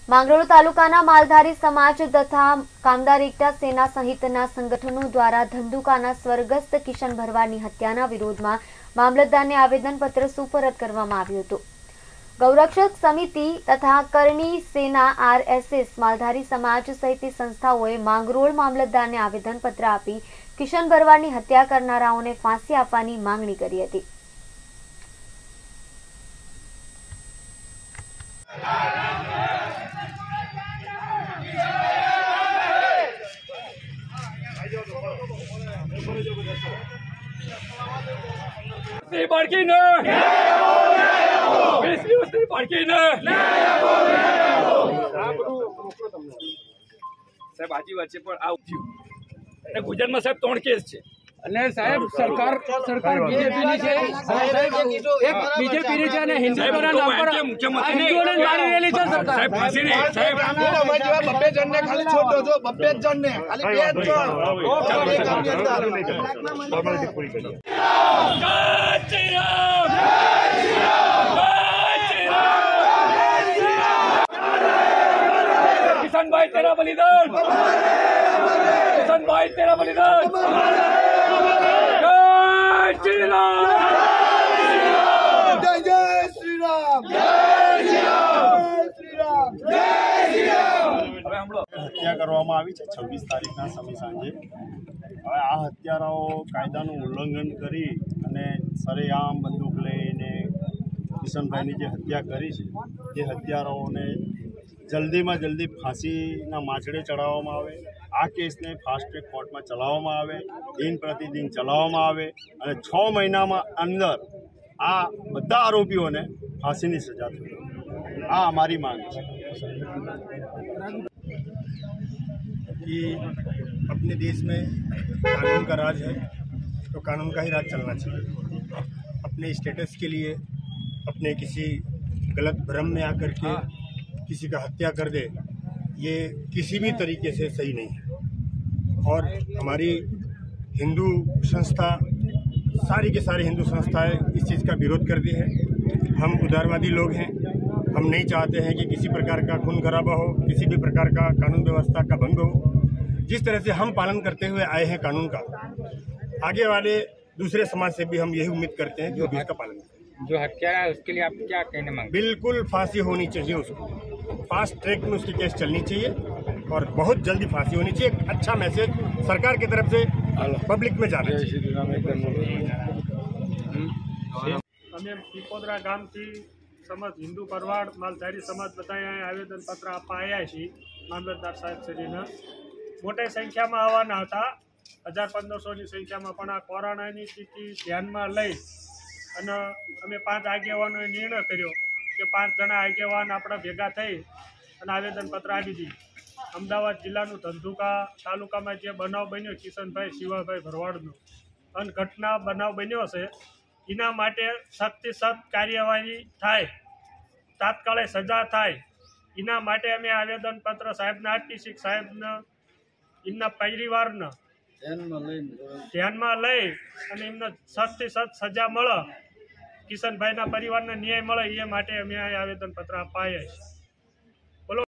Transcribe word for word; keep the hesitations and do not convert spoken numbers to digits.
માંગરોળ તાલુકાના માલધારી સમાજ તથા કામદાર એકતા સેના સહિતના સંગઠનો દ્વારા ધંધુકાના સ્વર્ગસ્થ કિશન ભરવાડની હત્યાના વિરોધમાં મામલતદારને આવેદનપત્ર સુપરત કરવામાં આવ્યું હતું। ગૌરક્ષક સમિતિ તથા કરણી સેના આરએસએસ માલધારી સમાજ સહિતની સંસ્થાઓએ માંગરોળ મામલતદારને આવેદનપત્ર આપી કિશન ભરવાડની હત્યા કરનારાઓને ફાંસી આપવાની માંગણી કરી હતી। સાહેબ આજી વાત છે પણ આવું થયું ગુજરાતમાં સાહેબ ત્રણ કેસ છે અને સાહેબ સરકાર સરકાર બીજેપીની છે એક બીજેપીની છે અને હિન્દુઓના નામ પર હિન્દુઓને મારી રહેલી છે સરકાર। સાહેબ ફાંસી નહીં સાહેબ અમારા જેવા બબ્બે જણને ખાલી છોડો છો, બબ્બે જણને ખાલી બે જ જણ ફોર્માલિટી પૂરી કરી। किशन भाई तेरा बलिदान, किशन भाई तेरा बलिदान, जय श्री राम, जय जय श्री राम, जय श्री राम, श्री राम, जय श्री राम। हत्या કરવામાં આવી છે છવ્વીસ તારીખના સમય સાંજે। હવે આ હત્યારાઓ કાયદાનું ઉલ્લંઘન કરી અને સરેઆમ બંદૂક લઈને કિશનભાઈની જે હત્યા કરી છે તે હત્યારાઓને જલ્દીમાં જલ્દી ફાંસીના માછડે ચડાવવામાં આવે। આ કેસને ફાસ્ટ ટ્રેક કોર્ટમાં ચલાવવામાં આવે, દિન પ્રતિદિન ચલાવવામાં આવે અને છ મહિનામાં અંદર આ બધા આરોપીઓને ફાંસીની સજા થાય। આ અમારી માંગ છે कि अपने देश में कानून का राज है तो कानून का ही राज चलना चाहिए। अपने स्टेटस के लिए अपने किसी गलत भ्रम में आकर के किसी का हत्या कर दे, ये किसी भी तरीके से सही नहीं है। और हमारी हिंदू संस्था, सारी के सारी हिंदू संस्थाएं इस चीज़ का विरोध करती है। हम उदारवादी लोग हैं, हम नहीं चाहते हैं कि किसी प्रकार का खून खराबा हो, किसी भी प्रकार का कानून व्यवस्था का भंग हो। जिस तरह से हम पालन करते हुए आए हैं कानून का, आगे वाले दूसरे समाज से भी हम यही उम्मीद करते हैं कि वो भी इसका पालन करें। जो हत्या है उसके लिए आप क्या कहने मांगते? बिल्कुल फांसी होनी चाहिए उसको, फास्ट ट्रैक में उसकी केस चलनी चाहिए और बहुत जल्दी फांसी होनी चाहिए। एक अच्छा मैसेज सरकार की तरफ से पब्लिक में जाना चाहिए। અમે પીપોદરા ગામથી સમાજ હિન્દુ ભરવાડ માલધારી સમાજ બધાએ આવેદનપત્ર આપવા આવ્યા છીએ મામલતદાર સાહેબ શ્રીને। મોટી સંખ્યામાં આવવાના હતા, હજાર પંદરસોની સંખ્યામાં, પણ આ કોરોનાની સ્થિતિ ધ્યાનમાં લઈ અને અમે પાંચ આગેવાનોએ નિર્ણય કર્યો કે પાંચ જણા આગેવાન આપણા ભેગા થઈ અને આવેદનપત્ર આપી દીધું। અમદાવાદ જિલ્લાનું ધંધુકા તાલુકામાં જે બનાવ બન્યો કિશનભાઈ શિવાભાઈ ભરવાડનો અને ઘટના બનાવ બન્યો છે, એના માટે સખ્તથી સખ્ત કાર્યવાહી થાય, તાત્કાલિક સજા થાય, એના માટે અમે આવેદનપત્ર સાહેબને આપી છીએ। સાહેબને એમના પરિવારને ધ્યાનમાં લઈ અને એમને સખ્તથી સખ્ત સજા મળે, કિશનભાઈના પરિવારને ન્યાય મળે, એ માટે અમે આ આવેદનપત્ર આપવા આવ્યા છીએ।